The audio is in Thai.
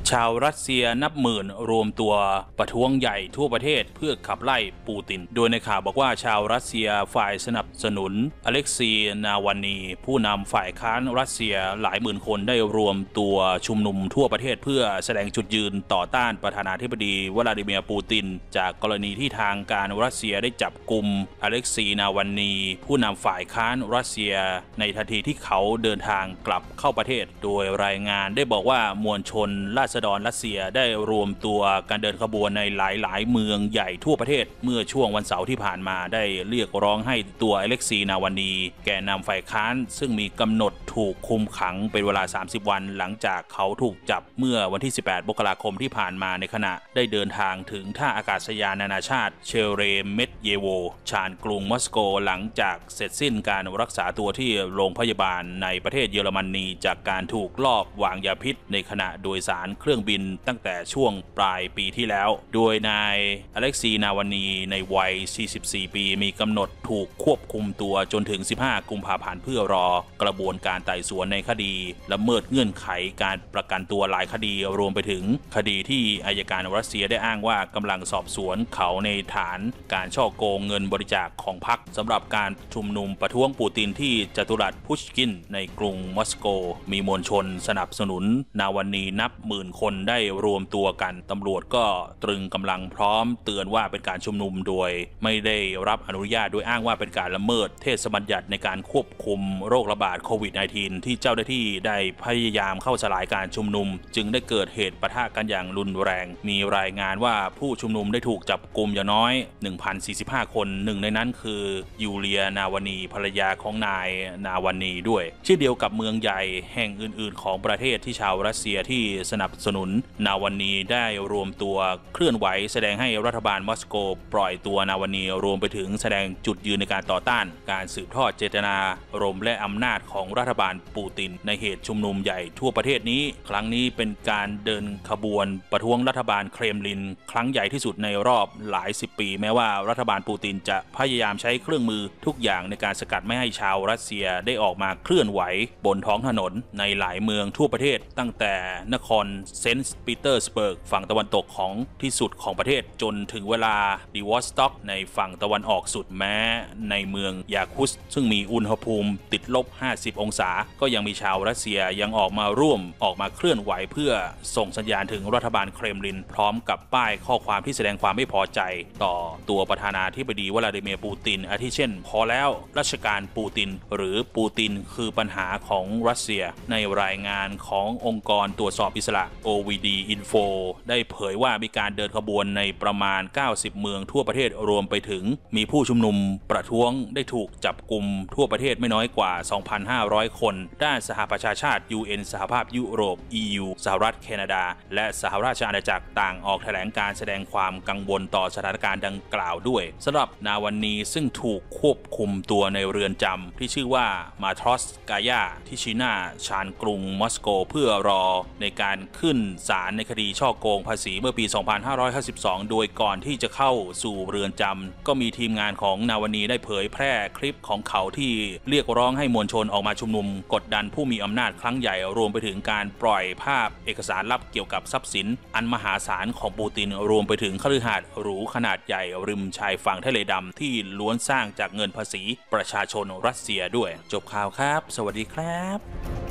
ชาวรัสเซียนับหมื่นรวมตัวประท้วงใหญ่ทั่วประเทศเพื่อขับไล่ปูตินโดยในข่าวบอกว่าชาวรัสเซียฝ่ายสนับสนุนอเล็กซีนาวานีผู้นำฝ่ายค้านรัสเซียหลายหมื่นคนได้รวมตัวชุมนุมทั่วประเทศเพื่อแสดงจุดยืนต่อต้านประธานาธิบดีวลาดิเมียร์ปูตินจากกรณีที่ทางการรัสเซียได้จับกุมอเล็กซีนาวานีผู้นำฝ่ายค้านรัสเซียในทันทีที่เขาเดินทางกลับเข้าประเทศโดยรายงานได้บอกว่ามวลชนราษฎรรัสเซียได้รวมตัวการเดินขบวนในหลายเมืองใหญ่ทั่วประเทศเมื่อช่วงวันเสาร์ที่ผ่านมาได้เรียกร้องให้ตัวอเล็กซีนาวานีแกนนำฝ่ายค้านซึ่งมีกำหนดถูกคุมขังเป็นเวลา30 วันหลังจากเขาถูกจับเมื่อวันที่18 มกราคมที่ผ่านมาในขณะได้เดินทางถึงท่าอากาศยานนานาชาติเชเรเมตเยโวชานกรุงมอสโกหลังจากเสร็จสิ้นการรักษาตัวที่โรงพยาบาลในประเทศเยอรมนีจากการถูกลอบวางยาพิษในขณะโดยสารเครื่องบินตั้งแต่ช่วงปลายปีที่แล้วโดยนายอเล็กซีนาวานีในวัย44 ปีมีกำหนดถูกควบคุมตัวจนถึง15 กุมภาพันธ์เพื่อรอกระบวนการไต่สวนในคดีละเมิดเงื่อนไขการประกันตัวหลายคดีรวมไปถึงคดีที่อัยการรัสเซียได้อ้างว่ากำลังสอบสวนเขาในฐานการฉ้อโกงเงินบริจาคของพรรคสำหรับการชุมนุมประท้วงปูตินที่จัตุรัสพุชกินในกรุงมอสโกมีมวลชนสนับสนุนนาวานีนับหมื่นคนได้รวมตัวกันตำรวจก็ตรึงกำลังพร้อมเตือนว่าเป็นการชุมนุมโดยไม่ได้รับอนุญาตโดยอ้างว่าเป็นการละเมิดเทศบัญญัติในการควบคุมโรคระบาดโควิด -19 ที่เจ้าหน้าที่ได้พยายามเข้าสลายการชุมนุมจึงได้เกิดเหตุปะทะกันอย่างรุนแรงมีรายงานว่าผู้ชุมนุมได้ถูกจับกุมอย่างน้อย 1,045 คนหนึ่งในนั้นคือยูเลียนาวานีภรรยาของนายนาวานีด้วยเช่นเดียวกับเมืองใหญ่แห่งอื่นๆของประเทศที่ชาวรัสเซียที่สนับสนุนนาวานีได้รวมตัวเคลื่อนไหวแสดงให้รัฐบาลมอสโกปล่อยตัวนาวานีรวมไปถึงแสดงจุดยืนในการต่อต้านการสืบทอดเจตนารมณ์และอำนาจของรัฐบาลปูตินในเหตุชุมนุมใหญ่ทั่วประเทศนี้ครั้งนี้เป็นการเดินขบวนประท้วงรัฐบาลเครมลินครั้งใหญ่ที่สุดในรอบหลาย10 ปีแม้ว่ารัฐบาลปูตินจะพยายามใช้เครื่องมือทุกอย่างในการสกัดไม่ให้ชาวรัสเซียได้ออกมาเคลื่อนไหวบนท้องถนนในหลายเมืองทั่วประเทศตั้งแต่นครเซนต์ปีเตอร์สเบิร์กฝั่งตะวันตกของที่สุดของประเทศจนถึงเวลาดิวอสต็อกในฝั่งตะวันออกสุดแม้ในเมืองยาคุสซึ่งมีอุณหภูมิติดลบ50 องศาก็ยังมีชาวรัสเซียยังออกมาเคลื่อนไหวเพื่อส่งสัญญาณถึงรัฐบาลเครมลินพร้อมกับป้ายข้อความที่แสดงความไม่พอใจต่อตัวประธานาธิบดีวลาดิเมียร์ปูตินอาทิเช่นพอแล้วราชการปูตินหรือปูตินคือปัญหาของรัสเซียในรายงานขององค์กรตรวจสอบอิสระ OVD Info ได้เผยว่ามีการเดินขบวนในประมาณ90 เมืองทั่วประเทศรวมไปถึงมีผู้ชุมนุมประท้วงได้ถูกจับกุมทั่วประเทศไม่น้อยกว่า 2,500 คนด้านสหประชาชาติ UN สหภาพยุโรป EU สหรัฐแคนาดาและสหราชอาณาจักรต่างออกแถลงการแสดงความกังวลต่อสถานการณ์ดังกล่าวด้วยสำหรับนาวานีซึ่งถูกควบคุมตัวในเรือนจำที่ชื่อว่ามาทรอสกายาที่ชิน่าชานกรุงมอสโกเพื่อรอในการขึ้นศาลในคดีฉ้อโกงภาษีเมื่อปี 2552 โดยก่อนที่จะเข้าสู่เรือนจำก็มีทีมงานของนาวานีได้เผยแพร่คลิปของเขาที่เรียกร้องให้มวลชนออกมาชุมนุมกดดันผู้มีอำนาจครั้งใหญ่รวมไปถึงการปล่อยภาพเอกสารลับเกี่ยวกับทรัพย์สินอันมหาศาลของปูตินรวมไปถึงคฤหาสน์หรูขนาดใหญ่ริมชายฝั่งทะเลดำที่ล้วนสร้างจากเงินภาษีประชาชนรัสเซียด้วยจบข่าวครับสวัสดีครับ